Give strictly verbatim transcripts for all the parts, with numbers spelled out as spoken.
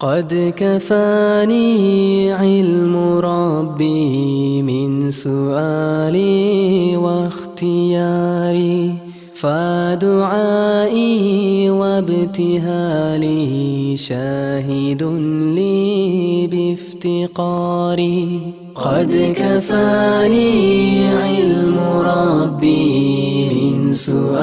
قد كفاني علم ربي من سؤالي واختياري فدعائي وابتهالي شاهد لي بافتقاري قد كفاني علم ربي من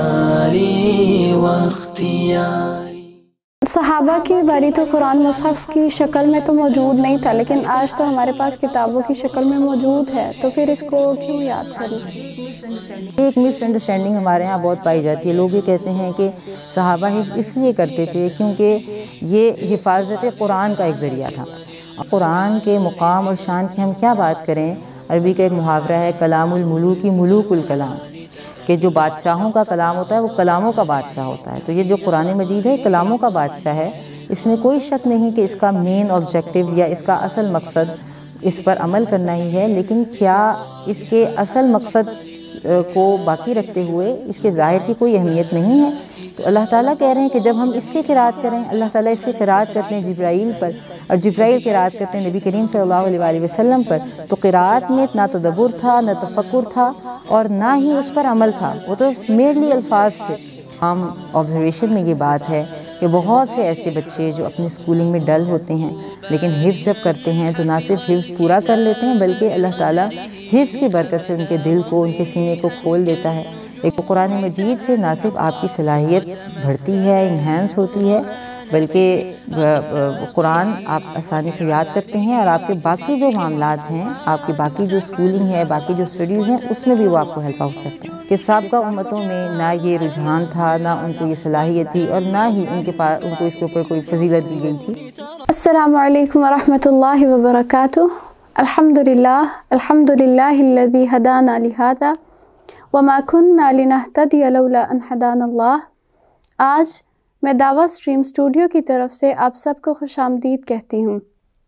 سؤالي واختياري. صحابہ کی باری تو قرآن مصحف کی شکل میں تو موجود نہیں تھا، لیکن آج تو ہمارے پاس کتابوں کی شکل میں موجود ہے، تو پھر اس کو کیوں یاد کرنا؟ ایک مس انڈرسٹینڈنگ ہمارے ہاں بہت پائی جاتی ہے. لوگ یہ کہتے ہیں کہ صحابہ حفظ اس لیے کرتے تھے کیونکہ یہ حفاظت قرآن کا ایک ذریعہ تھا. قرآن کے مقام اور شان کی ہم کیا بات کریں. عربی کا ایک محاورہ ہے کلام الملوک ملوک الکلام، کہ جو بادشاہوں کا کلام ہوتا ہے وہ کلاموں کا بادشاہ ہوتا ہے. تو یہ جو قرآن مجید ہے کلاموں کا بادشاہ ہے. اس میں کوئی شک نہیں کہ اس کا مین آبجیکٹیو یا اس کا اصل مقصد اس پر عمل کرنا ہی ہے، لیکن کیا اس کے اصل مقصد کو باقی رکھتے ہوئے اس کے ظاہر کی کوئی اہمیت نہیں ہے. تو اللہ تعالیٰ کہہ رہے ہیں کہ جب ہم اس کی قرات کریں، اللہ تعالیٰ اس کی قرات کرتے ہیں جبرائیل پر اور جبرائیل قرات کرتے ہیں نبی کریم صلی اللہ علیہ وآلہ وسلم پر، تو قرات میں نہ تدبر تھا، نہ تفکر تھا، اور نہ ہی اس پر عمل تھا. وہ تو میرلی الفاظ تھے. عام آبزرویشن میں یہ بات ہے کہ بہت سے ایسے بچے جو اپنی اسکولنگ میں ڈل ہوتے ہیں لیکن حفظ جب کرتے ہیں تو نہ صرف حفظ پورا کر لیتے ہیں بلکہ اللہ تعالیٰ حفظ کی برکت سے ان کے دل کو، ان کے سینے کو کھول دیتا ہے. ایک قرآن مجید سے نہ صرف آپ کی صلاحیت بڑھتی ہے، انہینس ہوتی ہے، بلکہ قرآن آپ آسانی سے یاد کرتے ہیں اور آپ کے باقی جو معاملات ہیں، آپ کی باقی جو اسکولنگ ہے، باقی جو اسٹڈیز ہیں، اس میں بھی وہ آپ کو ہیلپ آؤٹ کرتے ہیں. کہ سابقہ امتوں میں نہ یہ رجحان تھا، نہ ان کو یہ صلاحیت تھی، اور نہ ہی ان کے پاس ان کو اس کے اوپر کوئی فضیلت دی گئی تھی. السلام علیکم ورحمۃ اللہ وبرکاتہ. الحمدللہ الحمدللہ الذی ہدانا لہذا وما كنا لنهتدی لولا ان ہدانا اللہ. آج میں دعویٰ اسٹریم اسٹوڈیو کی طرف سے آپ سب کو خوش آمدید کہتی ہوں.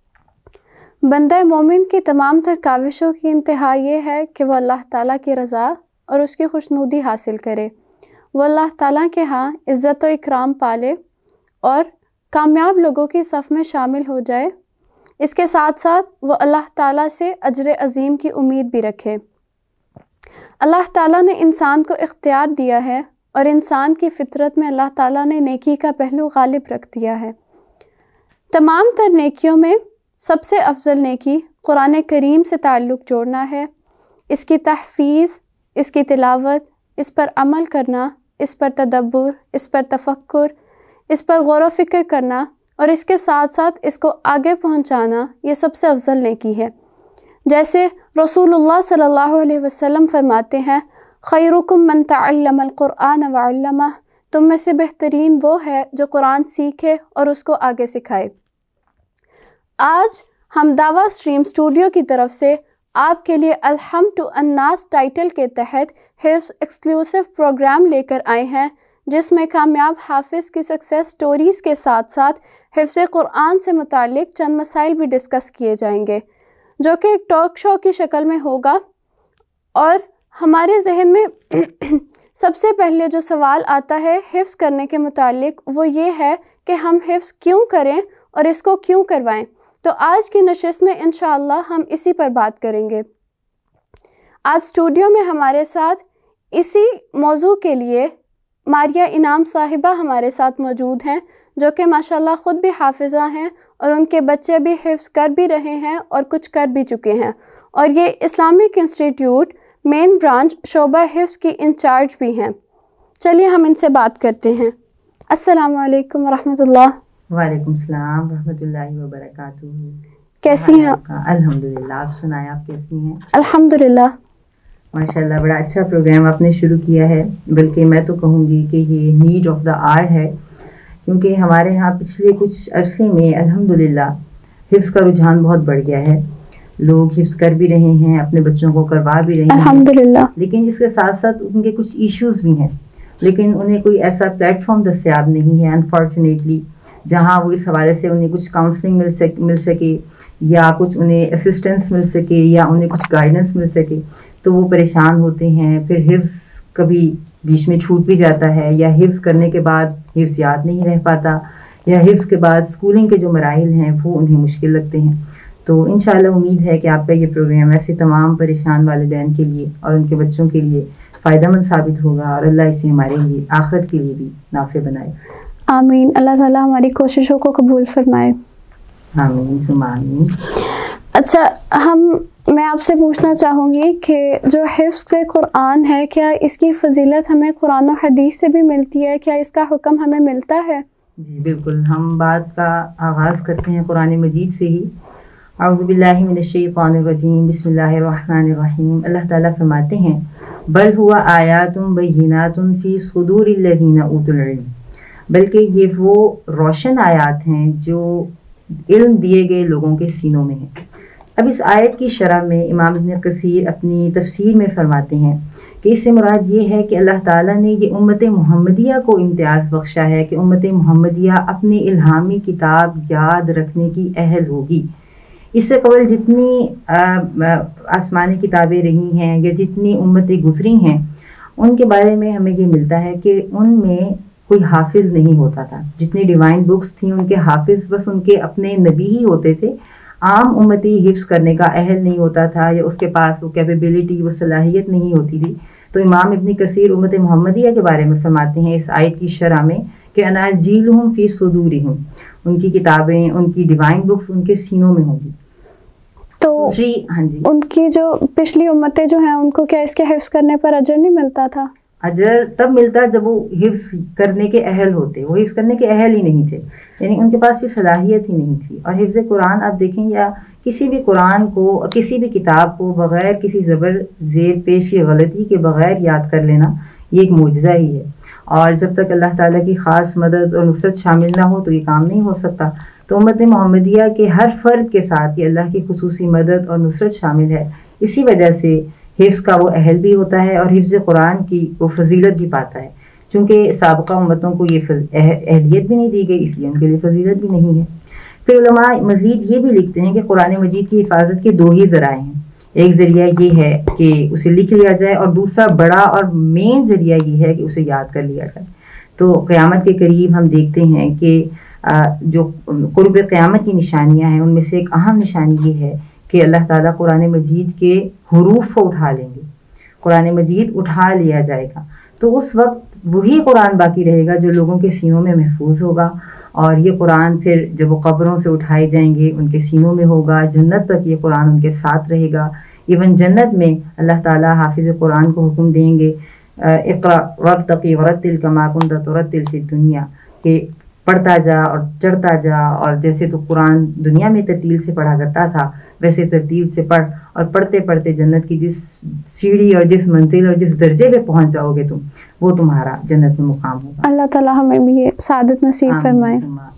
بندہ مومن کی تمام تر کاوشوں کی انتہا یہ ہے کہ وہ اللہ تعالیٰ کی رضا اور اس کی خوشنودی حاصل کرے، وہ اللہ تعالیٰ کے ہاں عزت و اکرام پالے اور کامیاب لوگوں کی صف میں شامل ہو جائے. اس کے ساتھ ساتھ وہ اللہ تعالیٰ سے اجر عظیم کی امید بھی رکھے. اللہ تعالیٰ نے انسان کو اختیار دیا ہے اور انسان کی فطرت میں اللہ تعالیٰ نے نیکی کا پہلو غالب رکھ دیا ہے. تمام تر نیکیوں میں سب سے افضل نیکی قرآن کریم سے تعلق جوڑنا ہے، اس کی تحفیظ، اس کی تلاوت، اس پر عمل کرنا، اس پر تدبر، اس پر تفکر، اس پر غور و فکر کرنا اور اس کے ساتھ ساتھ اس کو آگے پہنچانا، یہ سب سے افضل نیکی ہے. جیسے رسول اللہ صلی اللہ علیہ وسلم فرماتے ہیں خیرکم من تعلم القرآن وعلمہ، تم میں سے بہترین وہ ہے جو قرآن سیکھے اور اس کو آگے سکھائے. آج ہم دعویٰ اسٹریم اسٹوڈیو کی طرف سے آپ کے لیے الحم ٹو الناس ٹائٹل کے تحت حفظ ایکسکلوسیو پروگرام لے کر آئے ہیں، جس میں کامیاب حافظ کی سکسیس سٹوریز کے ساتھ ساتھ حفظ قرآن سے متعلق چند مسائل بھی ڈسکس کیے جائیں گے، جو کہ ایک ٹاک شو کی شکل میں ہوگا. اور ہمارے ذہن میں سب سے پہلے جو سوال آتا ہے حفظ کرنے کے متعلق وہ یہ ہے کہ ہم حفظ کیوں کریں اور اس کو کیوں کروائیں. تو آج کی نشست میں انشاءاللہ ہم اسی پر بات کریں گے. آج اسٹوڈیو میں ہمارے ساتھ اسی موضوع کے لیے ماریہ انعام صاحبہ ہمارے ساتھ موجود ہیں، جو کہ ماشاءاللہ خود بھی حافظہ ہیں اور ان کے بچے بھی حفظ کر بھی رہے ہیں اور کچھ کر بھی چکے ہیں، اور یہ اسلامک انسٹیٹیوٹ مین برانچ شعبہ حفظ کی انچارج بھی ہیں. چلیے ہم ان سے بات کرتے ہیں. السلام علیکم ورحمۃ اللہ. وعلیکم السلام ورحمۃ اللہ وبرکاتہ. کیسی ہیں آپ؟ الحمدللہ. آپ سنائیں، آپ کیسی ہیں؟ الحمدللہ. ماشاءاللہ بڑا اچھا پروگرام آپ نے شروع کیا ہے، بلکہ میں تو کہوں گی کہ یہ نیڈ آف دا آر ہے، کیونکہ ہمارے ہاں پچھلے کچھ عرصے میں الحمدللہ حفظ کا رجحان بہت بڑھ گیا ہے. لوگ حفظ کر بھی رہے ہیں، اپنے بچوں کو کروا بھی رہے ہیں الحمدللہ، لیکن اس کے ساتھ ساتھ ان کے کچھ ایشوز بھی ہیں، لیکن انہیں کوئی ایسا پلیٹ فارم دستیاب نہیں ہے انفارچونیٹلی جہاں وہ اس حوالے سے انہیں کچھ کاؤنسلنگ مل سک مل سکے یا کچھ انہیں اسسٹنس مل سکے یا انہیں کچھ گائیڈنس مل سکے. تو وہ پریشان ہوتے ہیں. پھر حفظ کبھی بیچ میں چھوٹ بھی جاتا ہے یا حفظ کرنے کے بعد حفظ یاد نہیں رہ پاتا یا حفظ کے بعد اسکولنگ کے جو مراحل ہیں وہ انہیں مشکل لگتے ہیں. تو انشاءاللہ امید ہے کہ آپ کا یہ پروگرام ایسے تمام پریشان والدین کے لیے اور ان کے بچوں کے لیے فائدہ مند ثابت ہوگا اور اللہ اسے ہمارے لیے آخرت کے لیے بھی نافع بنائے. آمین. اللہ تعالیٰ ہماری کوششوں کو قبول فرمائے. آمین ثم آمین. اچھا، ہم میں آپ سے پوچھنا چاہوں گی کہ جو حفظ قرآن ہے، کیا اس کی فضیلت ہمیں قرآن و حدیث سے بھی ملتی ہے؟ کیا اس کا حکم ہمیں ملتا ہے؟ جی بالکل. ہم بات کا آغاز کرتے ہیں قرآن مجید سے ہی. اعوذ باللہ من الشیطان الرجیم، بسم اللہ الرحمن الرحیم. اللہ تعالیٰ فرماتے ہیں بل ہوا آیات بینات فی صدور الذین اوتوا العلم، بلکہ یہ وہ روشن آیات ہیں جو علم دیے گئے لوگوں کے سینوں میں ہیں. اب اس آیت کی شرح میں امام ابن کثیر اپنی تفسیر میں فرماتے ہیں کہ اس سے مراد یہ ہے کہ اللہ تعالیٰ نے یہ امت محمدیہ کو امتیاز بخشا ہے کہ امت محمدیہ اپنی الہامی کتاب یاد رکھنے کی اہل ہوگی. اس سے قبل جتنی آسمانی کتابیں رہی ہیں یا جتنی امتیں گزری ہیں ان کے بارے میں ہمیں یہ ملتا ہے کہ ان میں کوئی حافظ نہیں ہوتا تھا. جتنی ڈیوائن بکس تھیں ان کے حافظ بس ان کے اپنے نبی ہی ہوتے تھے. عام امتی حفظ کرنے کا اہل نہیں ہوتا تھا یا اس کے پاس وہ کیپیبلٹی، وہ صلاحیت نہیں ہوتی تھی. تو امام ابن کثیر امت محمدیہ کے بارے میں فرماتے ہیں اس آیت کی شرح میں کہ اناجیلہم فی صدورہم، ان کی کتابیں، ان کی ڈیوائن بکس ان کے سینوں میں ہوں گی. تو ہاں جی، ان کی جو پچھلی امتیں جو ہیں ان کو کیا اس کے حفظ کرنے پر اجر نہیں ملتا تھا؟ اجر تب ملتا جب وہ حفظ کرنے کے اہل ہوتے. وہ حفظ کرنے کے اہل ہی نہیں تھے، یعنی ان کے پاس یہ صلاحیت ہی نہیں تھی. اور حفظ قرآن آپ دیکھیں یا کسی بھی قرآن کو، کسی بھی کتاب کو بغیر کسی زبر زیر پیش یا غلطی کے بغیر یاد کر لینا یہ ایک معجزہ ہی ہے. اور جب تک اللہ تعالیٰ کی خاص مدد اور نصرت شامل نہ ہو تو یہ کام نہیں ہو سکتا. تو امت محمدیہ کے ہر فرد کے ساتھ یہ اللہ کی خصوصی مدد اور نصرت شامل ہے. اسی وجہ سے حفظ کا وہ اہل بھی ہوتا ہے اور حفظ قرآن کی وہ فضیلت بھی پاتا ہے. چونکہ سابقہ امتوں کو یہ اہلیت بھی نہیں دی گئی اس لیے ان کے لیے فضیلت بھی نہیں ہے. پھر علماء مزید یہ بھی لکھتے ہیں کہ قرآن مجید کی حفاظت کے دو ہی ذرائع ہیں. ایک ذریعہ یہ ہے کہ اسے لکھ لیا جائے اور دوسرا بڑا اور مین ذریعہ یہ ہے کہ اسے یاد کر لیا جائے. تو قیامت کے قریب ہم دیکھتے ہیں کہ جو قرب قیامت کی نشانیاں ہیں ان میں سے ایک اہم نشانی یہ ہے کہ اللہ تعالیٰ قرآن مجید کے حروف کو اٹھا لیں گے. قرآن مجید اٹھا لیا جائے گا تو اس وقت وہی قرآن باقی رہے گا جو لوگوں کے سینوں میں محفوظ ہوگا. اور یہ قرآن پھر جب وہ قبروں سے اٹھائے جائیں گے ان کے سینوں میں ہوگا. جنت تک یہ قرآن ان کے ساتھ رہے گا. ایون جنت میں اللہ تعالیٰ حافظ قرآن کو حکم دیں گے اقرأ وارتقی ورتل کما کنت ترتل فی الدنیا، کہ پڑھتا جا اور چڑھتا جا، اور جیسے تو قرآن دنیا میں ترتیل سے پڑھا کرتا تھا ویسے ترتیل سے پڑھ، اور پڑھتے پڑھتے جنت کی جس سیڑھی اور جس منزل اور جس درجے پہ پہنچ جاؤ گے تم، وہ تمہارا جنت میں مقام ہوگا. اللہ تعالیٰ ہمیں بھی یہ سعادت نصیب فرمائے.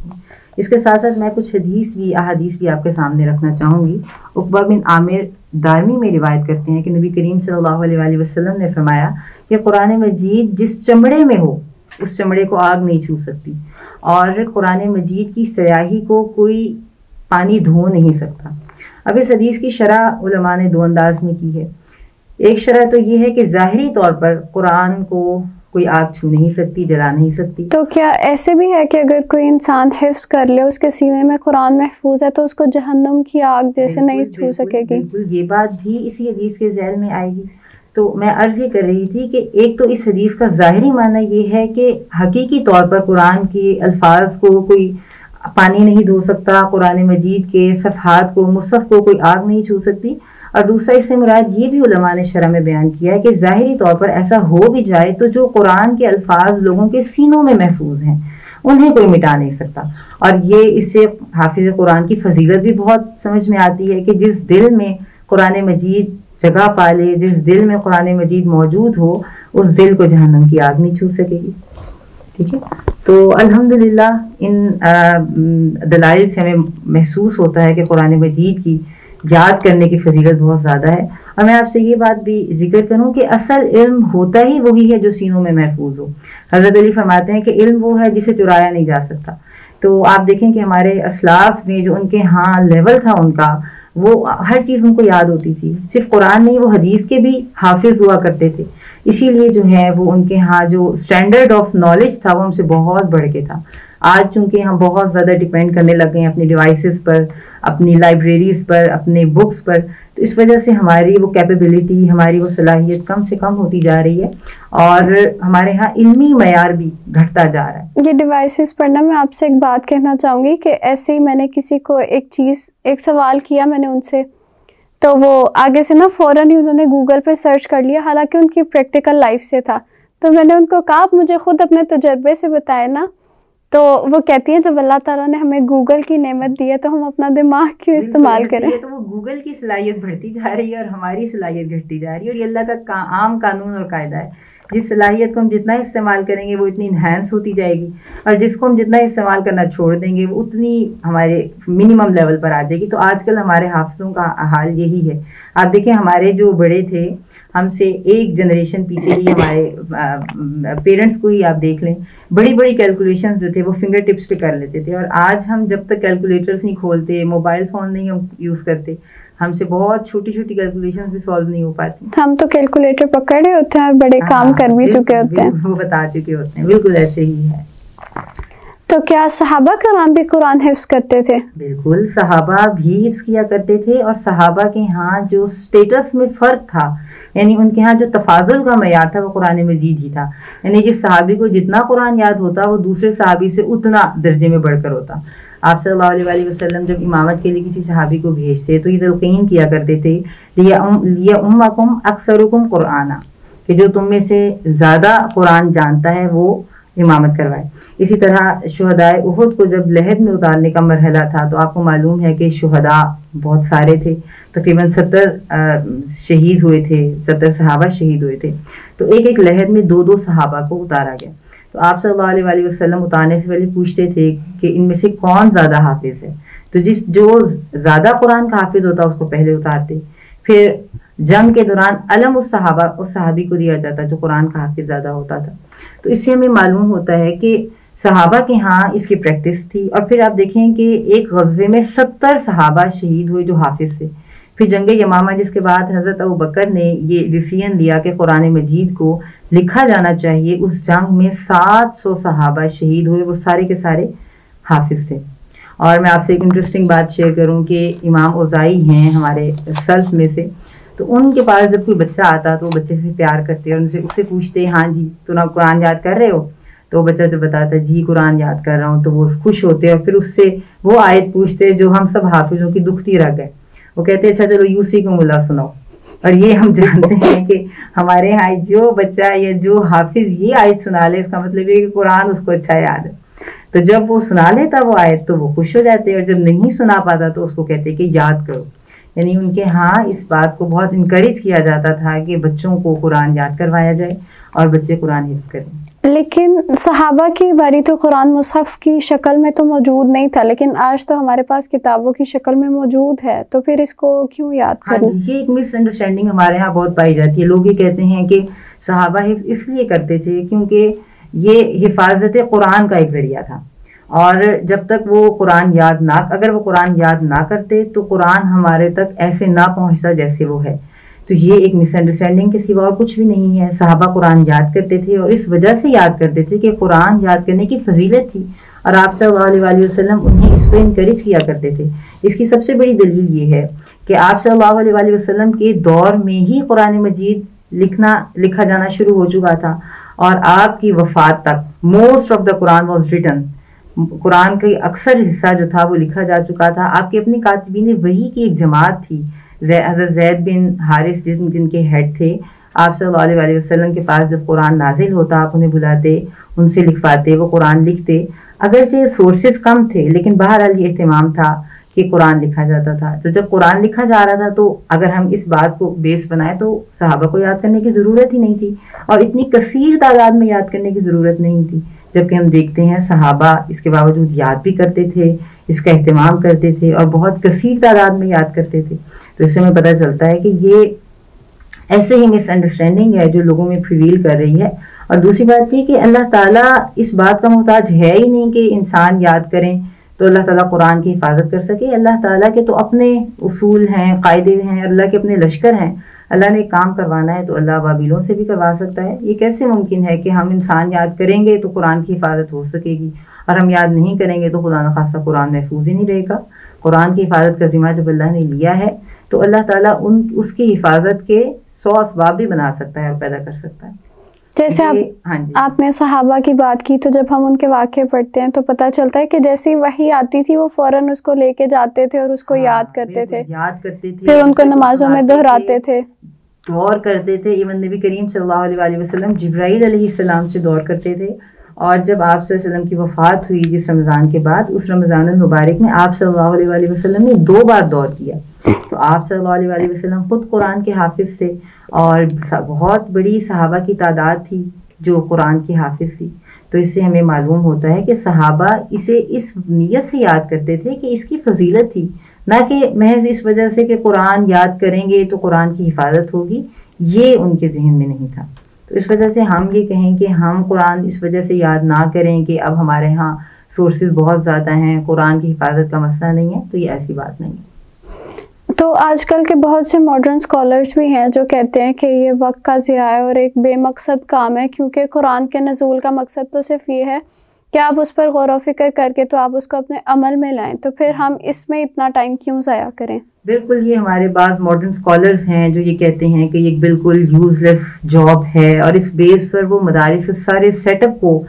اس کے ساتھ ساتھ میں کچھ حدیث بھی احادیث بھی آپ کے سامنے رکھنا چاہوں گی. عقبہ بن عامر دارمی میں روایت کرتے ہیں کہ نبی کریم صلی اللہ علیہ وآلہ وسلم نے فرمایا کہ قرآن مجید جس چمڑے میں ہو اس چمڑے کو آگ نہیں چھو سکتی، اور قرآن مجید کی سیاہی کو کوئی پانی دھو نہیں سکتا. اب اس حدیث کی شرح علماء نے دو انداز میں کی ہے. ایک شرح تو یہ ہے کہ ظاہری طور پر قرآن کو کوئی آگ چھو نہیں سکتی، جلا نہیں سکتی. تو کیا ایسے بھی ہے کہ اگر کوئی انسان حفظ کر لے، اس کے سینے میں قرآن محفوظ ہے، تو اس کو جہنم کی آگ جیسے نہیں چھو سکے گی؟ بالکل، یہ بات بھی اسی حدیث کے ذیل میں آئے گی. تو میں عرض یہ کر رہی تھی کہ ایک تو اس حدیث کا ظاہری معنی یہ ہے کہ حقیقی طور پر قرآن کے الفاظ کو کوئی پانی نہیں دھو سکتا، قرآن مجید کے صفحات کو، مصحف کو کوئی آگ نہیں چھو سکتی. اور دوسرا اس سے مراد یہ بھی علماء نے شرح میں بیان کیا ہے کہ ظاہری طور پر ایسا ہو بھی جائے تو جو قرآن کے الفاظ لوگوں کے سینوں میں محفوظ ہیں انہیں کوئی مٹا نہیں سکتا. اور یہ اس سے حافظ قرآن کی فضیلت بھی بہت سمجھ میں آتی ہے کہ جس دل میں قرآن مجید جگہ پالے، جس دل میں قرآن مجید موجود ہو، اس دل کو جہنم کی آگ نہیں چھو سکے گی. ٹھیک ہے، تو الحمدللہ ان دلائل سے ہمیں محسوس ہوتا ہے کہ قرآن مجید کی یاد کرنے کی فضیلت بہت زیادہ ہے. اور میں آپ سے یہ بات بھی ذکر کروں کہ اصل علم ہوتا ہی وہی ہے جو سینوں میں محفوظ ہو. حضرت علی فرماتے ہیں کہ علم وہ ہے جسے چرایا نہیں جا سکتا. تو آپ دیکھیں کہ ہمارے اسلاف میں جو ان کے ہاں لیول تھا ان کا، وہ ہر چیز ان کو یاد ہوتی تھی. صرف قرآن نہیں، وہ حدیث کے بھی حافظ ہوا کرتے تھے. اسی لیے جو ہے وہ ان کے ہاں جو اسٹینڈرڈ آف نالج تھا وہ ہم سے بہت بڑھ کے تھا. آج چونکہ ہم بہت زیادہ ڈپینڈ کرنے لگ گئے ہیں اپنی ڈیوائسز پر, اپنی لائبریریز پر, اپنے بکس پر, تو اس وجہ سے ہماری وہ کیپیبلٹی, ہماری وہ صلاحیت کم سے کم ہوتی جا رہی ہے, اور ہمارے ہاں علمی معیار بھی گھٹتا جا رہا ہے. یہ ڈیوائسز پر نا میں آپ سے ایک بات کہنا چاہوں گی کہ ایسے ہی میں نے کسی کو ایک چیز ایک سوال کیا میں نے ان سے, تو وہ آگے سے نا فوراً ہی انہوں نے گوگل پہ سرچ کر لیا, حالانکہ ان کی پریکٹیکل لائف سے تھا. تو میں نے ان کو کہا آپ مجھے خود اپنے تجربے سے بتائے نا. تو وہ کہتی ہیں جب اللہ تعالیٰ نے ہمیں گوگل کی نعمت دی ہے تو ہم اپنا دماغ کیوں استعمال کریں. تو وہ گوگل کی صلاحیت بڑھتی جا رہی ہے اور ہماری صلاحیت گھٹتی جا رہی ہے, اور یہ اللہ کا عام قانون اور قاعدہ ہے. جس صلاحیت کو ہم جتنا استعمال کریں گے وہ اتنی انہینس ہوتی جائے گی, اور جس کو ہم جتنا استعمال کرنا چھوڑ دیں گے وہ اتنی ہمارے منیمم لیول پر آ جائے گی. تو آج کل ہمارے حافظوں کا حال یہی ہے. آپ دیکھیں ہمارے جو بڑے تھے ہم سے ایک جنریشن پیچھے ہی ہمارے پیرنٹس کو ہی آپ دیکھ لیں, بڑی بڑی کیلکولیشنز جو تھے وہ فنگر ٹپس پہ کر لیتے تھے, اور آج ہم جب تک کیلکولیٹرز نہیں کھولتے, موبائل فون نہیں ہم یوز کرتے, ہم سے بہت چھوٹی چھوٹی کیلکولیشنز بھی سالو نہیں ہو پاتی. ہم تو کیلکولیٹر پکڑے ہوتے ہیں اور بڑے کام کر بھی چکے ہوتے ہیں, وہ بتا چکے ہوتے ہیں. بالکل ایسے ہی ہے. تو کیا صحابہ کرام بھی قرآن حفظ کرتے تھے؟ بالکل, صحابہ بھی حفظ کیا کرتے تھے, اور صحابہ کے ہاں جو سٹیٹس میں فرق تھا, یعنی ان کے ہاں جو تفاضل کا معیار تھا وہ قرآن مجید ہی تھا. یعنی جس صحابی کو جتنا قرآن یاد ہوتا وہ دوسرے صحابی سے اتنا درجے میں بڑھ کر ہوتا. آپ صلی اللہ علیہ وآلہ وسلم جب امامت کے لیے کسی صحابی کو بھیجتے تو یہ تلقین کیا کرتے تھے, لِيَؤُمَّكُمْ أَكْثَرُكُمْ قُرْآنًا, کہ جو تم میں سے زیادہ قرآن جانتا ہے وہ امامت کروائے. اسی طرح شہدائے احد کو جب لحد میں اتارنے کا مرحلہ تھا تو آپ کو معلوم ہے کہ شہداء بہت سارے تھے, تقریباً ستر شہید ہوئے تھے, ستر صحابہ شہید ہوئے تھے. تو ایک ایک لحد میں دو دو صحابہ کو اتارا گیا. تو آپ صلی اللہ علیہ وآلہ وسلم اتارنے سے پہلے پوچھتے تھے کہ ان میں سے کون زیادہ حافظ ہے, تو جس جو زیادہ قرآن کا حافظ ہوتا اس کو پہلے اتارتے. پھر جنگ کے دوران علم اس صحابہ اس صحابی کو دیا جاتا جو قرآن کا حافظ زیادہ ہوتا تھا. تو اس سے ہمیں معلوم ہوتا ہے کہ صحابہ کے ہاں اس کی پریکٹس تھی. اور پھر آپ دیکھیں کہ ایک غزوے میں ستر صحابہ شہید ہوئے جو حافظ تھے. پھر جنگ یمامہ جس کے بعد حضرت ابوبکر نے یہ ڈیسیژن لیا کہ قرآن مجید کو لکھا جانا چاہیے, اس جنگ میں سات سو صحابہ شہید ہوئے, وہ سارے کے سارے حافظ تھے. اور میں آپ سے ایک انٹرسٹنگ بات شیئر کروں کہ امام اوزائی ہیں ہمارے سلف میں سے, تو ان کے پاس جب کوئی بچہ آتا تو وہ بچے سے پیار کرتے اور ان سے اس سے پوچھتے ہاں جی تو نا قرآن یاد کر رہے ہو, تو وہ بچہ جب بتاتا جی قرآن یاد کر رہا ہوں تو وہ خوش ہوتے اور پھر اس سے وہ آیت پوچھتے جو ہم سب حافظوں کی دکھتی رہ گئے. وہ کہتے اچھا چلو یوسی کو ملا سناؤ. اور یہ ہم جانتے ہیں کہ ہمارے ہاں جو بچہ یا جو حافظ یہ آیت سنا لے اس کا مطلب یہ کہ قرآن اس کو اچھا یاد ہے. تو جب وہ سنا لیتا وہ آیت تو وہ خوش ہو جاتے, اور جب نہیں سنا پاتا تو اس کو کہتے کہ یاد کرو. یعنی ان کے ہاں اس بات کو بہت انکریج کیا جاتا تھا کہ بچوں کو قرآن یاد کروایا جائے اور بچے قرآن حفظ کریں. لیکن صحابہ کی باری تو قرآن مصحف کی شکل میں تو موجود نہیں تھا, لیکن آج تو ہمارے پاس کتابوں کی شکل میں موجود ہے, تو پھر اس کو کیوں یاد کریں؟ ہاں جی, یہ ایک مس انڈرسٹینڈنگ ہمارے ہاں بہت پائی جاتی ہے. لوگ یہ کہتے ہیں کہ صحابہ حفظ اس لیے کرتے تھے کیونکہ یہ حفاظت قرآن کا ایک ذریعہ تھا, اور جب تک وہ قرآن یاد نہ اگر وہ قرآن یاد نہ کرتے تو قرآن ہمارے تک ایسے نہ پہنچتا جیسے وہ ہے. تو یہ ایک مس انڈرسٹینڈنگ کے سوا اور کچھ بھی نہیں ہے. صحابہ قرآن یاد کرتے تھے اور اس وجہ سے یاد کرتے تھے کہ قرآن یاد کرنے کی فضیلت تھی, اور آپ صلی اللہ علیہ وآلہ وسلم انہیں اس پہ انکریج کیا کرتے تھے. اس کی سب سے بڑی دلیل یہ ہے کہ آپ صلی اللہ علیہ وآلہ وسلم کے دور میں ہی قرآن مجید لکھنا لکھا جانا شروع ہو چکا تھا, اور آپ کی وفات تک موسٹ آف دا قرآن واز ریٹن, قرآن کا اکثر حصہ جو تھا وہ لکھا جا چکا تھا. آپ کے اپنے کاتبین وحی کی ایک جماعت تھی, حضرت زید بن حارث جن جن کے ہیڈ تھے. آپ صلی اللہ علیہ وآلہ وسلم کے پاس جب قرآن نازل ہوتا آپ انہیں بلاتے, ان سے لکھواتے, وہ قرآن لکھتے. اگرچہ سورسز کم تھے لیکن بہرحال یہ اہتمام تھا کہ قرآن لکھا جاتا تھا. تو جب قرآن لکھا جا رہا تھا تو اگر ہم اس بات کو بیس بنائیں تو صحابہ کو یاد کرنے کی ضرورت ہی نہیں تھی, اور اتنی کثیر تعداد میں یاد کرنے کی ضرورت نہیں تھی. جبکہ ہم دیکھتے ہیں صحابہ اس کے باوجود یاد بھی کرتے تھے, اس کا اہتمام کرتے تھے اور بہت کثیر تعداد میں یاد کرتے تھے. تو اس سے ہمیں پتہ چلتا ہے کہ یہ ایسے ہی مس انڈرسٹینڈنگ ہے جو لوگوں میں پریویل کر رہی ہے. اور دوسری بات یہ کہ اللہ تعالیٰ اس بات کا محتاج ہے ہی نہیں کہ انسان یاد کریں تو اللہ تعالیٰ قرآن کی حفاظت کر سکے. اللہ تعالیٰ کے تو اپنے اصول ہیں, قاعدے ہیں, اللہ کے اپنے لشکر ہیں. اللہ نے کام کروانا ہے تو اللہ بابیلوں سے بھی کروا سکتا ہے. یہ کیسے ممکن ہے کہ ہم انسان یاد کریں گے تو قرآن کی حفاظت ہو سکے گی؟ اور ہم یاد نہیں کریں گے تو خدا نخواستہ قرآن محفوظ ہی نہیں رہے گا. قرآن کی حفاظت کا ذمہ جب اللہ نے لیا ہے تو اللہ تعالیٰ ان اس کی حفاظت کے سو اسباب بھی بنا سکتا ہے اور پیدا کر سکتا ہے. جیسے آپ ہاں جی آپ نے صحابہ کی بات کی تو جب ہم ان کے واقعے پڑھتے ہیں تو پتہ چلتا ہے کہ جیسی وحی آتی تھی وہ فوراً اس کو لے کے جاتے تھے اور اس کو یاد کرتے تھے یاد کرتے تھے پھر ان کو نمازوں میں دہراتے تھے دور کرتے تھے. ایون نبی کریم صلی اللہ علیہ وآلہ وسلم جبرائیل علیہ السلام سے دور کرتے تھے. اور جب آپ صلی اللہ علیہ وسلم کی وفات ہوئی جس رمضان کے بعد, اس رمضان المبارک میں آپ صلی اللہ علیہ وآلہ وسلم نے دو بار دور کیا. تو آپ صلی اللہ علیہ وآلہ وسلم خود قرآن کے حافظ تھے اور بہت بڑی صحابہ کی تعداد تھی جو قرآن کی حافظ تھی. تو اس سے ہمیں معلوم ہوتا ہے کہ صحابہ اسے اس نیت سے یاد کرتے تھے کہ اس کی فضیلت تھی, نہ کہ محض اس وجہ سے کہ قرآن یاد کریں گے تو قرآن کی حفاظت ہوگی. یہ ان کے ذہن میں نہیں تھا. تو اس وجہ سے ہم یہ کہیں کہ ہم قرآن اس وجہ سے یاد نہ کریں کہ اب ہمارے ہاں سورسز بہت زیادہ ہیں, قرآن کی حفاظت کا مسئلہ نہیں ہے, تو یہ ایسی بات نہیں ہے. تو آج کل کے بہت سے ماڈرن اسکالرس بھی ہیں جو کہتے ہیں کہ یہ وقت کا ضیاع ہے اور ایک بے مقصد کام ہے, کیونکہ قرآن کے نزول کا مقصد تو صرف یہ ہے کہ آپ اس پر غور و فکر کر کے تو آپ اس کو اپنے عمل میں لائیں, تو پھر ہم اس میں اتنا ٹائم کیوں ضائع کریں. بالکل, یہ ہمارے بعض ماڈرن اسکالرس ہیں جو یہ کہتے ہیں کہ یہ بالکل یوز لیس جاب ہے, اور اس بیس پر وہ مدارس کے سارے سیٹ اپ کو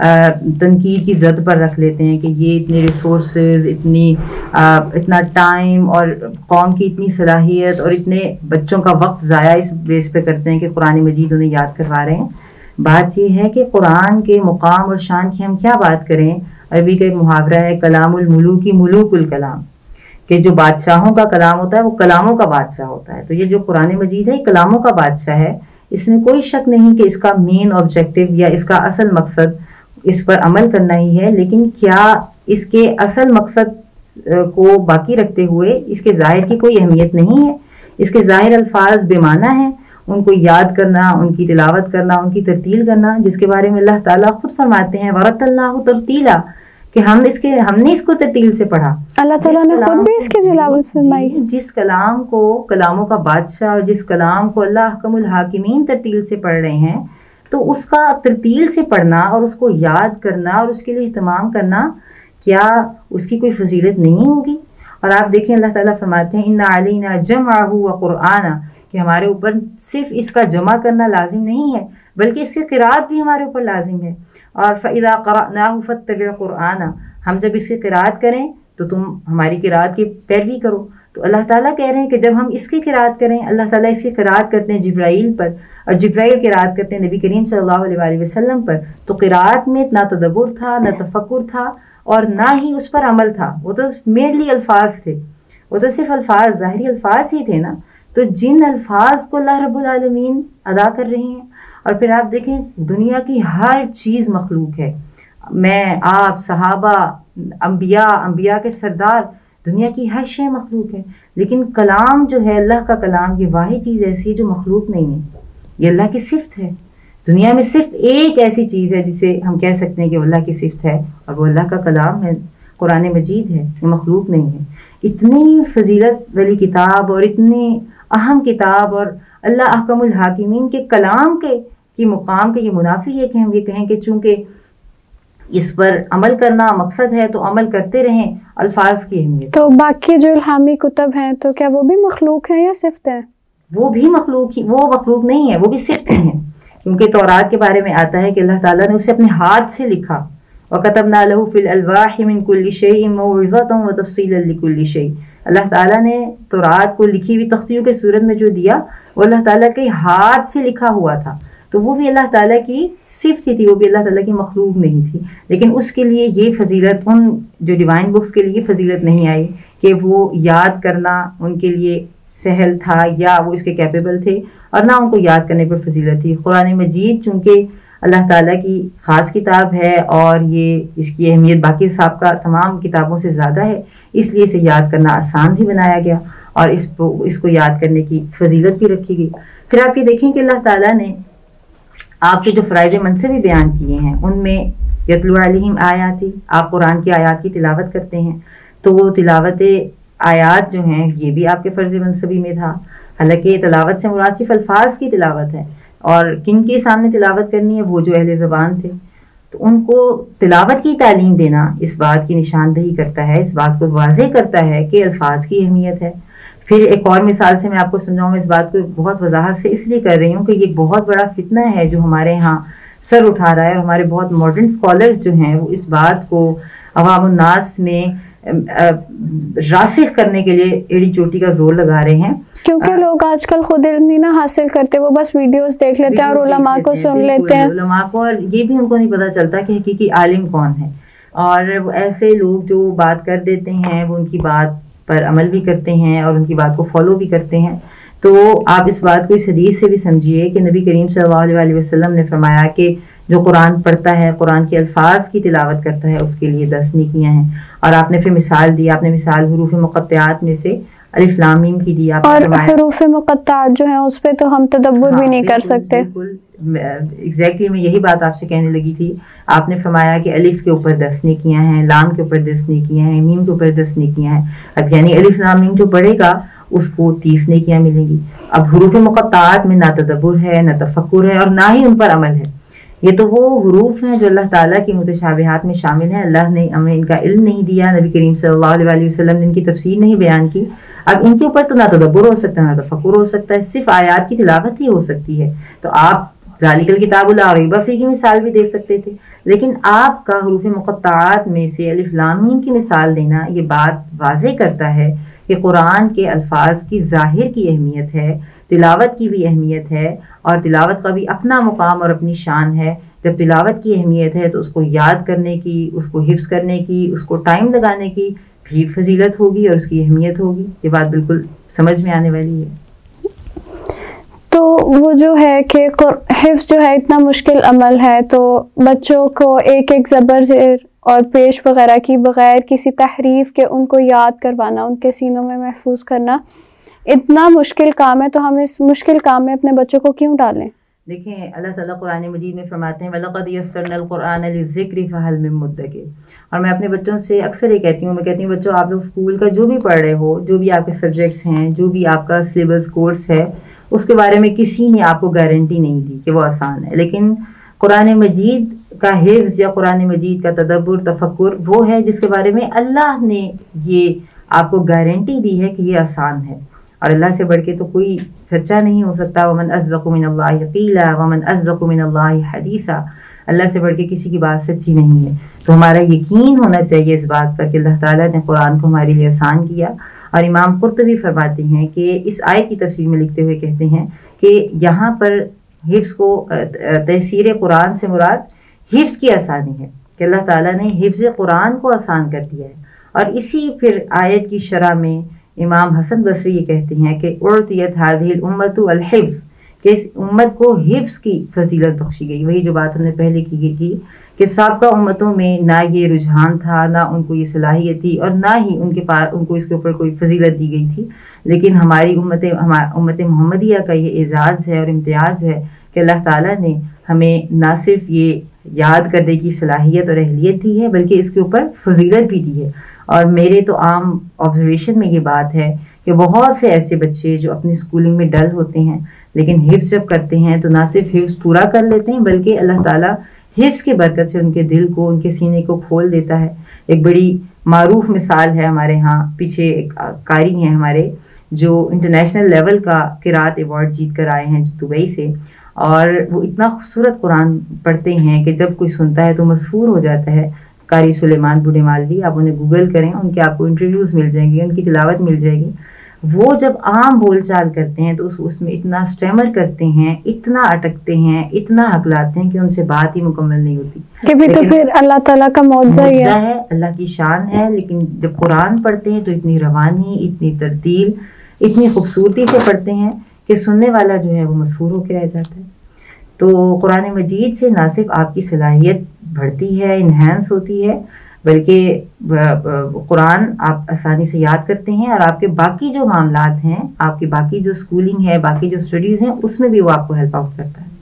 تنقید کی زد پر رکھ لیتے ہیں کہ یہ اتنے ریسورسز, اتنی اتنا ٹائم اور قوم کی اتنی صلاحیت اور اتنے بچوں کا وقت ضائع اس بیس پہ کرتے ہیں کہ قرآن مجید انہیں یاد کروا رہے ہیں. بات یہ ہے کہ قرآن کے مقام اور شان کی ہم کیا بات کریں. عربی کا ایک محاورہ ہے کلام الملوکی ملوک الکلام, کہ جو بادشاہوں کا کلام ہوتا ہے وہ کلاموں کا بادشاہ ہوتا ہے. تو یہ جو قرآن مجید ہے یہ کلاموں کا بادشاہ ہے. اس میں کوئی شک نہیں کہ اس کا مین آبجیکٹو یا اس کا اصل مقصد اس پر عمل کرنا ہی ہے, لیکن کیا اس کے اصل مقصد کو باقی رکھتے ہوئے اس کے ظاہر کی کوئی اہمیت نہیں ہے. اس کے ظاہر الفاظ بے معنی ہیں, ان کو یاد کرنا, ان کی تلاوت کرنا, ان کی ترتیل کرنا, جس کے بارے میں اللہ تعالیٰ خود فرماتے ہیں وَرَتَّلْنَاهُ تَرْتِيلًا, کہ ہم اس کے ہم نے اس کو ترتیل سے پڑھا. اللہ تعالیٰ نے خود بھی اس کی تلاوت فرمائی. جس کلام کو کلاموں کا بادشاہ اور جس کلام کو اللہ احکم الحاکمین ترتیل سے پڑھ رہے ہیں, تو اس کا ترتیل سے پڑھنا اور اس کو یاد کرنا اور اس کے لیے اہتمام کرنا, کیا اس کی کوئی فضیلت نہیں ہوگی؟ اور آپ دیکھیں اللہ تعالیٰ فرماتے ہیں اِنَّ عَلَيْنَا جَمْعَهُ وَقُرْآنَ, کہ ہمارے اوپر صرف اس کا جمع کرنا لازم نہیں ہے بلکہ اس کی قرأت بھی ہمارے اوپر لازم ہے. اور فَإِذَا قَرَأْنَاهُ فَاتَّبِعْ قُرْآنَ, ہم جب اس کی قرأت کریں تو تم ہماری قرأت کی پیروی کرو. تو اللہ تعالیٰ کہہ رہے ہیں کہ جب ہم اس کی قرأت کریں, اللہ تعالیٰ اس کی قرأت کرتے ہیں جبرائیل پر اور جبرائیل قرأت کرتے ہیں نبی کریم صلی اللہ علیہ وآلہ وسلم پر, تو قرأت میں نہ تدبر تھا, نہ تفکر تھا, اور نہ ہی اس پر عمل تھا. وہ تو میرلی الفاظ تھے, وہ تو صرف الفاظ, ظاہری الفاظ ہی تھے نا. تو جن الفاظ کو اللہ رب العالمین ادا کر رہے ہیں, اور پھر آپ دیکھیں دنیا کی ہر چیز مخلوق ہے, میں آپ صحابہ انبیاء انبیاء کے سردار, دنیا کی ہر شے مخلوق ہے, لیکن کلام جو ہے اللہ کا کلام, یہ واحد چیز ایسی ہے جو مخلوق نہیں ہے, یہ اللہ کی صفت ہے. دنیا میں صرف ایک ایسی چیز ہے جسے ہم کہہ سکتے ہیں کہ وہ اللہ کی صفت ہے, اور وہ اللہ کا کلام ہے, قرآن مجید ہے, یہ مخلوق نہیں ہے. اتنی فضیلت والی کتاب اور اتنی اہم کتاب, اور اللہ احکم الحاکمین کے کلام کے کی مقام کے یہ منافی ہے کہ ہم یہ کہیں کہ چونکہ اس پر عمل کرنا مقصد ہے تو عمل کرتے رہیں, الفاظ کی اہمیت. تو باقی جو الہامی کتب ہیں تو کیا وہ بھی مخلوق ہیں یا صفت ہیں؟ وہ بھی مخلوق ہی, وہ مخلوق نہیں ہے, وہ بھی صفت ہی ہیں, کیونکہ تورات کے بارے میں آتا ہے کہ اللہ تعالیٰ نے اسے اپنے ہاتھ سے لکھا. وَكَتَبْنَا لَهُ فِي الْأَلْوَاحِ مِنْ كُلِّ شَيْءٍ مَوْعِظَةً وَتَفْصِيلًا لِكُلِّ شَيْءٍ. اللہ تعالیٰ نے تورات کو لکھی ہوئی تختیوں کے صورت میں جو دیا وہ اللہ تعالیٰ کے ہاتھ سے لکھا ہوا تھا, تو وہ بھی اللہ تعالیٰ کی صفت ہی تھی, وہ بھی اللہ تعالیٰ کی مخلوق نہیں تھی. لیکن اس کے لیے یہ فضیلت, ان جو ڈیوائن بکس کے لیے فضیلت نہیں آئی کہ وہ یاد کرنا ان کے لیے سہل تھا یا وہ اس کے کیپیبل تھے, اور نہ ان کو یاد کرنے پر فضیلت تھی. قرآن مجید چونکہ اللہ تعالیٰ کی خاص کتاب ہے اور یہ اس کی اہمیت باقی صاحب کا تمام کتابوں سے زیادہ ہے, اس لیے اسے یاد کرنا آسان بھی بنایا گیا اور اس کو اس کو یاد کرنے کی فضیلت بھی رکھی گئی. پھر آپ یہ دیکھیں کہ اللہ تعالیٰ نے آپ کے جو فرائض منصب بھی بیان کیے ہیں, ان میں یتلو علیہم آیاتی, آپ قرآن کی آیات کی تلاوت کرتے ہیں, تو وہ تلاوت آیات جو ہیں یہ بھی آپ کے فرض منصبی میں تھا. حالانکہ تلاوت سے مراد صرف الفاظ کی تلاوت ہے, اور کن کے سامنے تلاوت کرنی ہے, وہ جو اہل زبان تھے. تو ان کو تلاوت کی تعلیم دینا اس بات کی نشاندہی کرتا ہے، اس بات کو واضح کرتا ہے کہ الفاظ کی اہمیت ہے۔ پھر ایک اور مثال سے میں آپ کو سمجھاؤں، میں اس بات کو بہت وضاحت سے اس لیے کر رہی ہوں کہ یہ بہت بڑا فتنہ ہے جو ہمارے ہاں سر اٹھا رہا ہے، اور ہمارے بہت ماڈرن اسکالرز جو ہیں وہ اس بات کو عوام الناس میں راسخ کرنے کے لیے ایڑی چوٹی کا زور لگا رہے ہیں، کیونکہ لوگ آج کل خود علم نہیں نہ حاصل کرتے، وہ بس ویڈیوز دیکھ لیتے ہیں اور علماء کو سن لیتے ہیں، علماء کو، اور یہ بھی ان کو نہیں پتہ چلتا کہ حقیقی عالم کون ہے۔ اور ایسے لوگ جو بات کر دیتے ہیں وہ ان کی بات پر عمل بھی کرتے ہیں اور ان کی بات کو فالو بھی کرتے ہیں۔ تو آپ اس بات کو اس حدیث سے بھی سمجھیے کہ نبی کریم صلی اللہ علیہ وسلم نے فرمایا کہ جو قرآن پڑھتا ہے، قرآن کے الفاظ کی تلاوت کرتا ہے، اس کے لیے دس نیکیاں ہیں۔ اور آپ نے پھر مثال دی، آپ نے مثال حروف مقطعات میں سے الف لام میم کی دی، آپ اور حروف مقطعات جو ہیں اس پہ تو ہم تدبر بھی نہیں کر سکتے۔ بالکل ایگزیکٹلی میں یہی بات آپ سے کہنے لگی تھی۔ آپ نے فرمایا کہ الف کے اوپر دس نیکیاں ہیں، لام کے اوپر دس نیکیاں ہیں، میم کے اوپر دس نیکیاں ہیں۔ اب یعنی الف لام میم جو پڑھے گا اس کو تیس نیکیاں ملیں گی۔ اب حروف مقطعات میں نہ تدبر ہے، نہ تفکر ہے، اور نہ ہی ان پر عمل ہے۔ یہ تو وہ حروف ہیں جو اللہ تعالیٰ کی متشابہات میں شامل ہیں، اللہ نے ہمیں ان کا علم نہیں دیا، نبی کریم صلی اللہ علیہ وسلم نے ان کی تفسیر نہیں بیان کی۔ اب ان کے اوپر تو نہ تدبر ہو سکتا ہے، نہ تفکر ہو سکتا ہے، صرف آیات کی تلاوت ہی ہو سکتی ہے۔ تو آپ ذالک الکتاب لا ریب فیہ کی مثال بھی دے سکتے تھے، لیکن آپ کا حروف مقطعات میں سے الف لام میم کی مثال دینا یہ بات واضح کرتا ہے کہ قرآن کے الفاظ کی ظاہر کی اہمیت ہے، تلاوت کی بھی اہمیت ہے، اور تلاوت کا بھی اپنا مقام اور اپنی شان ہے۔ جب تلاوت کی اہمیت ہے تو اس کو یاد کرنے کی، اس کو حفظ کرنے کی، اس کو ٹائم لگانے کی بھی فضیلت ہوگی اور اس کی اہمیت ہوگی۔ یہ بات بالکل سمجھ میں آنے والی ہے۔ تو وہ جو ہے کہ حفظ جو ہے اتنا مشکل عمل ہے، تو بچوں کو ایک ایک زبر زیر اور پیش وغیرہ کی بغیر کسی تحریف کے ان کو یاد کروانا، ان کے سینوں میں محفوظ کرنا اتنا مشکل کام ہے، تو ہم اس مشکل کام میں اپنے بچوں کو کیوں ڈالیں؟ دیکھیں اللہ تعالیٰ قرآن مجید میں فرماتے ہیں وَلَقَدْ يَسَّرْنَا الْقُرْآنَ لِلذِّكْرِ فَهَلْ مِن مُدَّكِرٍ۔ اور میں اپنے بچوں سے اکثر یہ کہتی ہوں، میں کہتی ہوں بچوں آپ لوگ اسکول کا جو بھی پڑھ رہے ہو، جو بھی آپ کے سبجیکٹس ہیں، جو بھی آپ کا سلیبس کورس ہے، اس کے بارے میں کسی نے آپ کو گارنٹی نہیں دی کہ وہ آسان ہے، لیکن قرآن مجید کا حفظ یا قرآن مجید کا تدبر تفکر وہ ہے جس کے بارے میں اللہ نے یہ آپ کو گارنٹی دی ہے کہ یہ آسان ہے، اور اللہ سے بڑھ کے تو کوئی سچا نہیں ہو سکتا۔ وَمَنْ أَصْدَقُ مِنَ اللَّهِ قِيلًا وَمَنْ أَصْدَقُ مِنَ اللَّهِ حَدِيثًا۔ اللہ سے بڑھ کے کسی کی بات سچی نہیں ہے، تو ہمارا یقین ہونا چاہیے اس بات پر کہ اللہ تعالیٰ نے قرآن کو ہمارے لیے آسان کیا۔ اور امام قرطبی فرماتے ہیں کہ اس آیت کی تفسیر میں لکھتے ہوئے کہتے ہیں کہ یہاں پر حفظ کو تفسیر قرآن سے مراد حفظ کی آسانی ہے، کہ اللہ تعالیٰ نے حفظ قرآن کو آسان کر دیا ہے۔ اور اسی پھر آیت کی شرح میں امام حسن بصری یہ کہتے ہیں کہ اعطیت هذه الامة الحفظ، کہ اس امت کو حفظ کی فضیلت بخشی گئی۔ وہی جو بات ہم نے پہلے کی گئی تھی کہ سابقہ امتوں میں نہ یہ رجحان تھا، نہ ان کو یہ صلاحیت تھی، اور نہ ہی ان کے پاس ان کو اس کے اوپر کوئی فضیلت دی گئی تھی، لیکن ہماری امت امت محمدیہ کا یہ اعزاز ہے اور امتیاز ہے کہ اللہ تعالیٰ نے ہمیں نہ صرف یہ یاد کرنے کی صلاحیت اور اہلیت دی ہے بلکہ اس کے اوپر فضیلت بھی دی ہے۔ اور میرے تو عام آبزرویشن میں یہ بات ہے کہ بہت سے ایسے بچے جو اپنی اسکولنگ میں ڈل ہوتے ہیں لیکن حفظ جب کرتے ہیں تو نہ صرف حفظ پورا کر لیتے ہیں بلکہ اللہ تعالیٰ حفظ کی برکت سے ان کے دل کو، ان کے سینے کو کھول دیتا ہے۔ ایک بڑی معروف مثال ہے ہمارے ہاں، پیچھے ایک قاری ہیں ہمارے جو انٹرنیشنل لیول کا قرات ایوارڈ جیت کر آئے ہیں دبئی سے، اور وہ اتنا خوبصورت قرآن پڑھتے ہیں کہ جب کوئی سنتا ہے تو مسحور ہو جاتا ہے۔ قاری سلیمان بوڑھے مالوی، آپ انہیں گوگل کریں، ان کے آپ کو انٹرویوز مل جائیں گے، ان کی تلاوت مل جائے گی۔ وہ جب عام بول چال کرتے ہیں تو اس اس میں اتنا سٹیمر کرتے ہیں، اتنا اٹکتے ہیں، اتنا ہکلاتے ہیں کہ ان سے بات ہی مکمل نہیں ہوتی۔ کہ بھی تو پھر اللہ تعالیٰ کا معجزہ ہی ہے، اللہ کی شان ہے، لیکن جب قرآن پڑھتے ہیں تو اتنی روانی، اتنی ترتیل، اتنی خوبصورتی سے پڑھتے ہیں کہ سننے والا جو ہے وہ مسحور ہو کے رہ جاتا ہے۔ تو قرآن مجید سے نہ صرف آپ کی صلاحیت بڑھتی ہے، انہینس ہوتی ہے، بلکہ قرآن آپ آسانی سے یاد کرتے ہیں، اور آپ کے باقی جو معاملات ہیں، آپ کی باقی جو اسکولنگ ہے، باقی جو اسٹڈیز ہیں، اس میں بھی وہ آپ کو ہیلپ آؤٹ کرتا ہے۔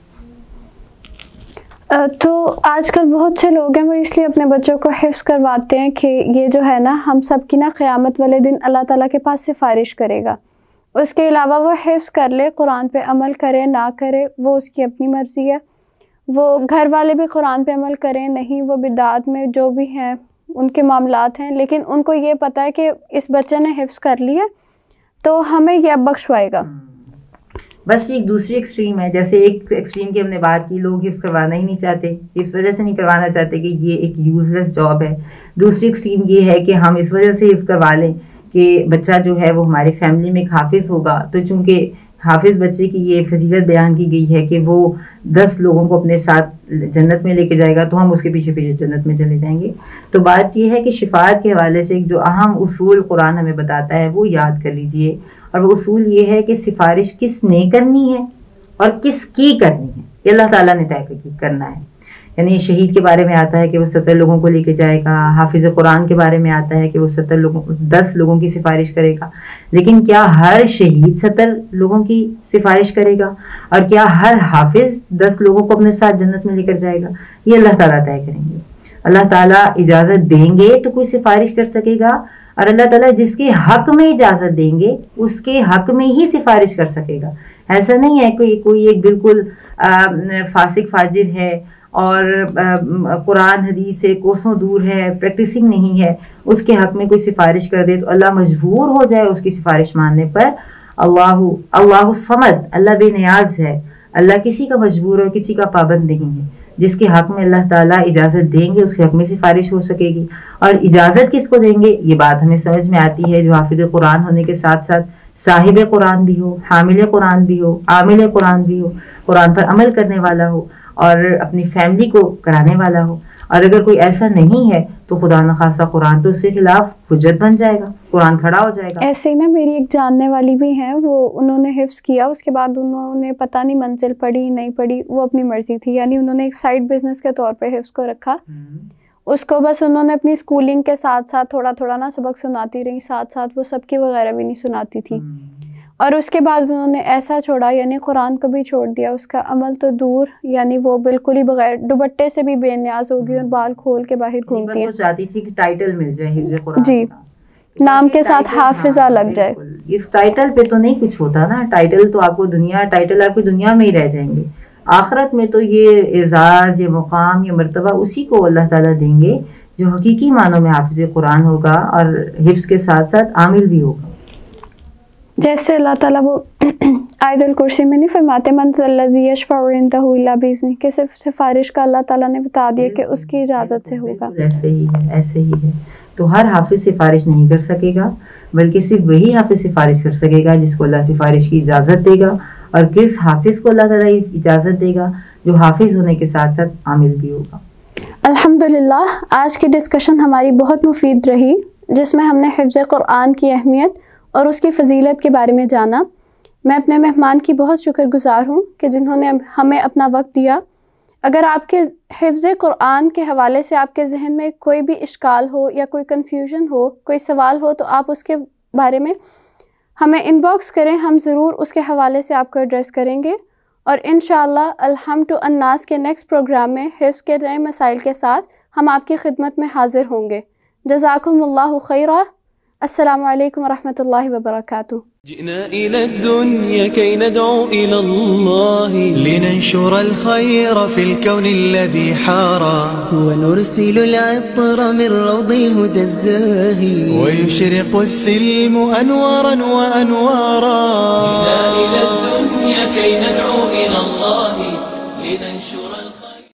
تو آج کل بہت سے لوگ ہیں وہ اس لیے اپنے بچوں کو حفظ کرواتے ہیں کہ یہ جو ہے نا ہم سب کی نا قیامت والے دن اللہ تعالیٰ کے پاس سفارش کرے گا۔ اس کے علاوہ وہ حفظ کر لے، قرآن پہ عمل کرے نہ کرے وہ اس کی اپنی مرضی ہے، وہ گھر والے بھی قرآن پہ عمل کریں، نہیں وہ بدعات میں جو بھی ہیں ان کے معاملات ہیں، لیکن ان کو یہ پتہ ہے کہ اس بچے نے حفظ کر لیا تو ہمیں یہ اب بخشوائے گا. بس ایک دوسری ایکسٹریم ہے، جیسے ایک ایکسٹریم کی ہم نے بات کی، لوگ حفظ کروانا ہی نہیں چاہتے، اس وجہ سے نہیں کروانا چاہتے کہ یہ ایک یوز لیس جاب ہے. دوسری ایکسٹریم یہ ہے کہ ہم اس وجہ سے حفظ کروا لیں کہ بچہ جو ہے وہ ہماری فیملی میں ایک حافظ ہوگا، تو چونکہ حافظ بچے کی یہ فضیلت بیان کی گئی ہے کہ وہ دس لوگوں کو اپنے ساتھ جنت میں لے کے جائے گا، تو ہم اس کے پیچھے پیچھے جنت میں چلے جائیں گے. تو بات یہ ہے کہ شفاعت کے حوالے سے ایک جو اہم اصول قرآن ہمیں بتاتا ہے وہ یاد کر لیجئے، اور وہ اصول یہ ہے کہ سفارش کس نے کرنی ہے اور کس کی کرنی ہے، یہ اللہ تعالیٰ نے طے کرنا ہے. یعنی شہید کے بارے میں آتا ہے کہ وہ ستر لوگوں کو لے کے جائے گا، حافظ قرآن کے بارے میں آتا ہے کہ وہ ستر لوگوں دس لوگوں کی سفارش کرے گا، لیکن کیا ہر شہید ستر لوگوں کی سفارش کرے گا، اور کیا ہر حافظ دس لوگوں کو اپنے ساتھ جنت میں لے کر جائے گا، یہ اللہ تعالیٰ طے کریں گے. اللہ تعالیٰ اجازت دیں گے تو کوئی سفارش کر سکے گا، اور اللہ تعالیٰ جس کے حق میں اجازت دیں گے اس کے حق میں ہی سفارش کر سکے گا. ایسا نہیں ہے کوئی کوئی ایک بالکل فاسق فاجر ہے اور قرآن حدیث سے کوسوں دور ہے، پریکٹسنگ نہیں ہے، اس کے حق میں کوئی سفارش کر دے تو اللہ مجبور ہو جائے اس کی سفارش ماننے پر. اللہ اللہ الصمد، اللہ بے نیاز ہے، اللہ کسی کا مجبور اور کسی کا پابند نہیں ہے. جس کے حق میں اللہ تعالیٰ اجازت دیں گے اس کے حق میں سفارش ہو سکے گی. اور اجازت کس کو دیں گے یہ بات ہمیں سمجھ میں آتی ہے، جو حافظ قرآن ہونے کے ساتھ ساتھ صاحب قرآن بھی ہو، حامل قرآن بھی ہو، عامل قرآن بھی ہو، قرآن پر عمل کرنے والا ہو اور اپنی فیملی کو کرانے والا ہو. اور اگر کوئی ایسا نہیں ہے تو خدا نخواستہ قرآن تو اس کے خلاف حجت بن جائے گا، قرآن کھڑا ہو جائے گا. ایسے ہی نا میری ایک جاننے والی بھی ہیں، وہ انہوں نے حفظ کیا، اس کے بعد انہوں نے پتہ نہیں منزل پڑھی نہیں پڑھی، وہ اپنی مرضی تھی، یعنی انہوں نے ایک سائڈ بزنس کے طور پہ حفظ کو رکھا. اس کو بس انہوں نے اپنی اسکولنگ کے ساتھ ساتھ تھوڑا تھوڑا نا سبق سناتی رہی، ساتھ ساتھ وہ سب کی وغیرہ بھی نہیں سناتی تھی. اور اس کے بعد انہوں نے ایسا چھوڑا، یعنی قرآن کو بھی چھوڑ دیا، اس کا عمل تو دور، یعنی وہ بالکل ہی بغیر دوپٹے سے بھی بے نیاز ہوگی اور بال کھول کے باہر گھومتی ہے. وہ چاہتی تھی کہ ٹائٹل مل جائے حفظ قرآن، جی، نام کے ساتھ حافظہ لگ جائے. اس ٹائٹل پہ تو نہیں کچھ ہوتا نا، ٹائٹل تو آپ کو دنیا ٹائٹل آپ کو دنیا میں ہی رہ جائیں گے. آخرت میں تو یہ اعزاز، یہ مقام، یہ مرتبہ اسی کو اللہ تعالیٰ دیں گے جو حقیقی معنوں میں حافظ قرآن ہوگا اور حفظ کے ساتھ ساتھ عامل بھی ہوگا. جیسے اللہ تعالیٰ وہ آیت الکرسی میں نہیں فرماتے من ذا الذی یشفع عندہ الا باذنہ، کہ صرف سفارش کا اللہ تعالیٰ نے بتا دیا کہ اس کی اجازت سے ہوگا. ایسے ہی ہے، ایسے ہی ہے. تو ہر حافظ سفارش نہیں کر سکے گا، بلکہ صرف وہی حافظ سفارش کر سکے گا جس کو اللہ سفارش کی اجازت دے گا. اور کس حافظ کو اللہ تعالیٰ اجازت دے گا؟ جو حافظ ہونے کے ساتھ ساتھ عامل بھی ہوگا. الحمدللہ آج کی ڈسکشن ہماری بہت مفید رہی، جس میں ہم نے حفظ قرآن کی اہمیت اور اس کی فضیلت کے بارے میں جانا. میں اپنے مہمان کی بہت شکر گزار ہوں کہ جنہوں نے ہمیں اپنا وقت دیا. اگر آپ کے حفظ قرآن کے حوالے سے آپ کے ذہن میں کوئی بھی اشکال ہو یا کوئی کنفیوژن ہو، کوئی سوال ہو، تو آپ اس کے بارے میں ہمیں ان باکس کریں، ہم ضرور اس کے حوالے سے آپ کو ایڈریس کریں گے. اور انشاءاللہ الحم ٹو الناس کے نیکسٹ پروگرام میں حفظ کے نئے مسائل کے ساتھ ہم آپ کی خدمت میں حاضر ہوں گے. جزاکم اللہ خیرہ. السلام علیکم ورحمۃ اللہ وبرکاتہ. جئنا إلى الدنيا كي ندعو إلى الله لننشر الخير في الكون الذي حارى ونرسل العطر من روض الهدى الزاهي ويشرق السلم أنوارا وأنوارا. جئنا إلى الدنيا كي ندعو إلى الله